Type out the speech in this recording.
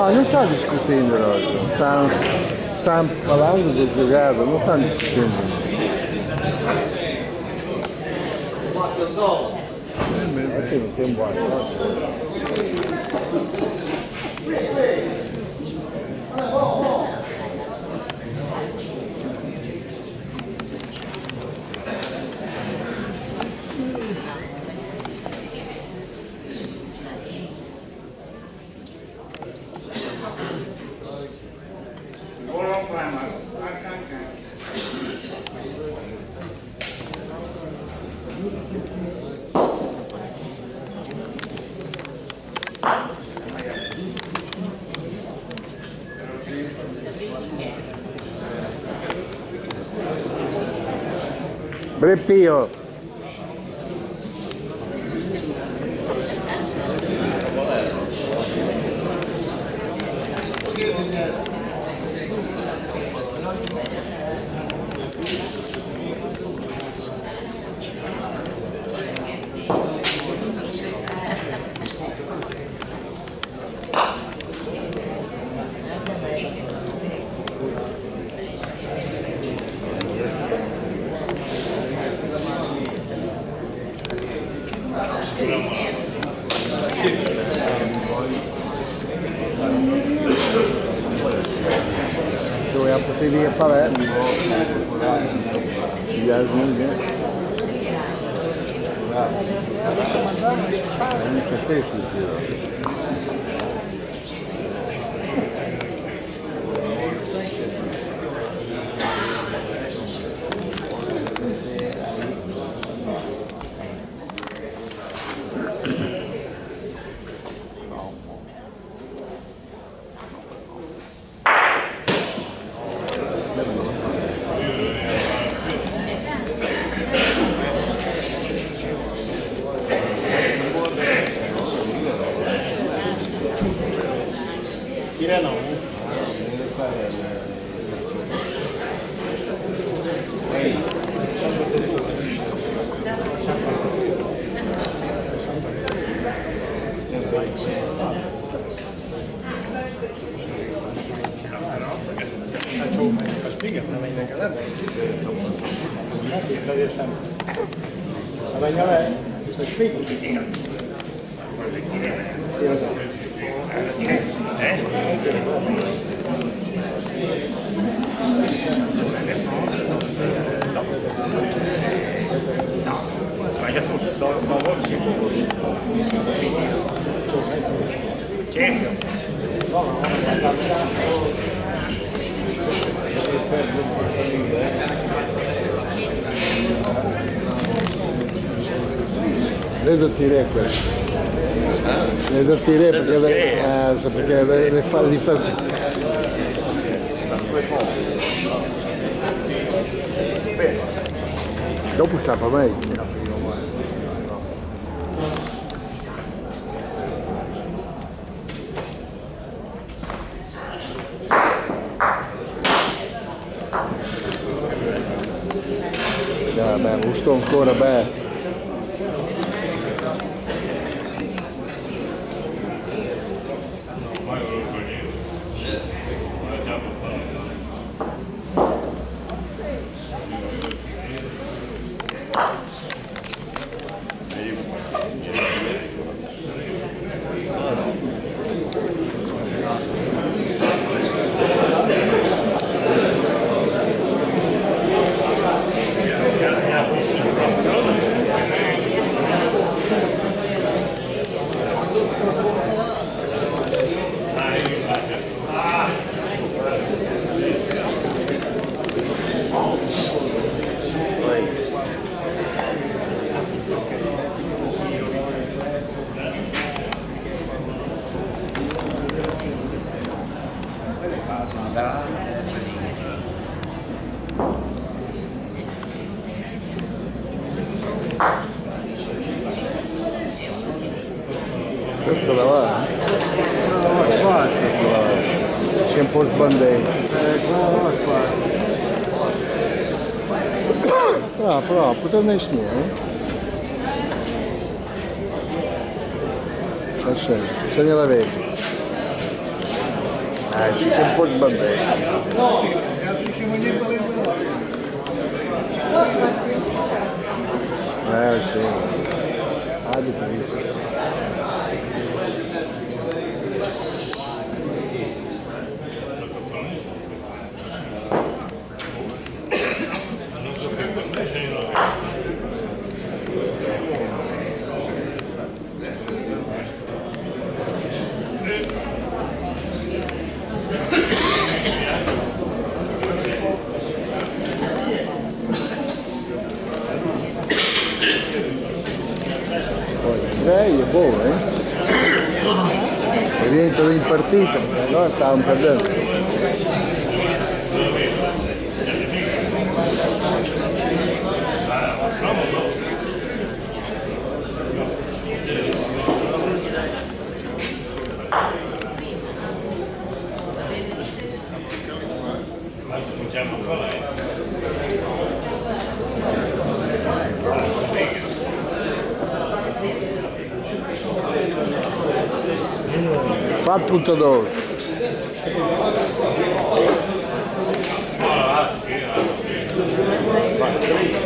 No, non sta discutendo oggi, stanno parlando del giocato, non stanno discutendo. Perché non tem buono? Breppio. Dove ha potuto via Palermo, non sapessi il Le dottirei questo. Le dottirei perché le fa di fare. Dopo ciapa meglio. Vabbè, gusto ancora bene. Questo la va? No, qua. Questo la va. Si è un po' sbandato. Però, potrebbe essere, eh? Se ne la vedi. Ci sono un po' sbandati. Sì. Di più. Lei è buono, rientrano in partita, allora stavano perdendo. Fa il puntatore.